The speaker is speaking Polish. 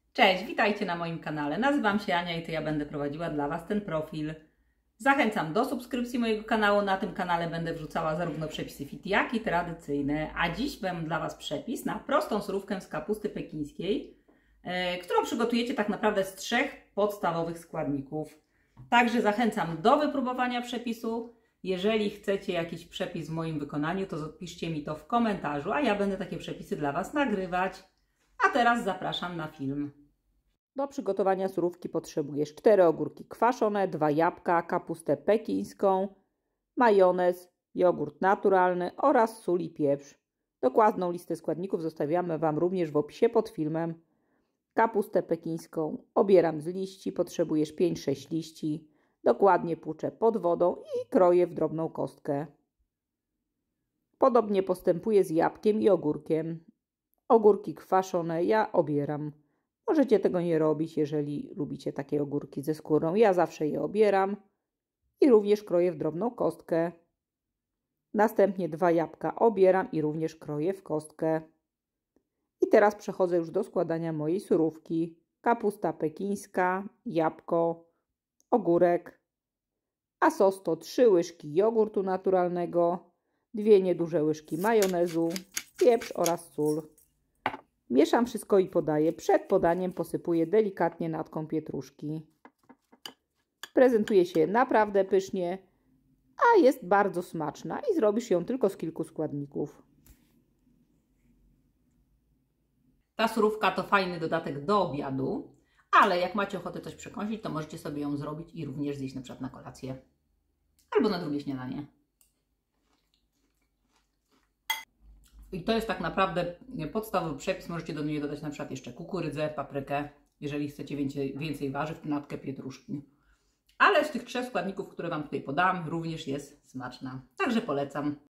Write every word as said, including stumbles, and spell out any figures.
Cześć, witajcie na moim kanale. Nazywam się Ania i to ja będę prowadziła dla Was ten profil. Zachęcam do subskrypcji mojego kanału. Na tym kanale będę wrzucała zarówno przepisy fit, jak i tradycyjne. A dziś mam dla Was przepis na prostą surówkę z kapusty pekińskiej, yy, którą przygotujecie tak naprawdę z trzech podstawowych składników. Także zachęcam do wypróbowania przepisu. Jeżeli chcecie jakiś przepis w moim wykonaniu, to piszcie mi to w komentarzu, a ja będę takie przepisy dla Was nagrywać. A teraz zapraszam na film. Do przygotowania surówki potrzebujesz cztery ogórki kwaszone, dwa jabłka, kapustę pekińską, majonez, jogurt naturalny oraz sól i pieprz. Dokładną listę składników zostawiamy Wam również w opisie pod filmem. Kapustę pekińską obieram z liści, potrzebujesz pięć sześć liści. Dokładnie płuczę pod wodą i kroję w drobną kostkę. Podobnie postępuję z jabłkiem i ogórkiem. Ogórki kwaszone ja obieram. Możecie tego nie robić, jeżeli lubicie takie ogórki ze skórą. Ja zawsze je obieram i również kroję w drobną kostkę. Następnie dwa jabłka obieram i również kroję w kostkę. I teraz przechodzę już do składania mojej surówki. Kapusta pekińska, jabłko, ogórek, a sos to trzy łyżki jogurtu naturalnego, dwie nieduże łyżki majonezu, pieprz oraz sól. Mieszam wszystko i podaję. Przed podaniem posypuję delikatnie natką pietruszki. Prezentuje się naprawdę pysznie, a jest bardzo smaczna i zrobisz ją tylko z kilku składników. Ta surówka to fajny dodatek do obiadu, ale jak macie ochotę coś przekąsić, to możecie sobie ją zrobić i również zjeść na przykład na kolację albo na drugie śniadanie. I to jest tak naprawdę podstawowy przepis. Możecie do niej dodać na przykład jeszcze kukurydzę, paprykę, jeżeli chcecie więcej, więcej warzyw, natkę pietruszki. Ale z tych trzech składników, które Wam tutaj podałam, również jest smaczna. Także polecam.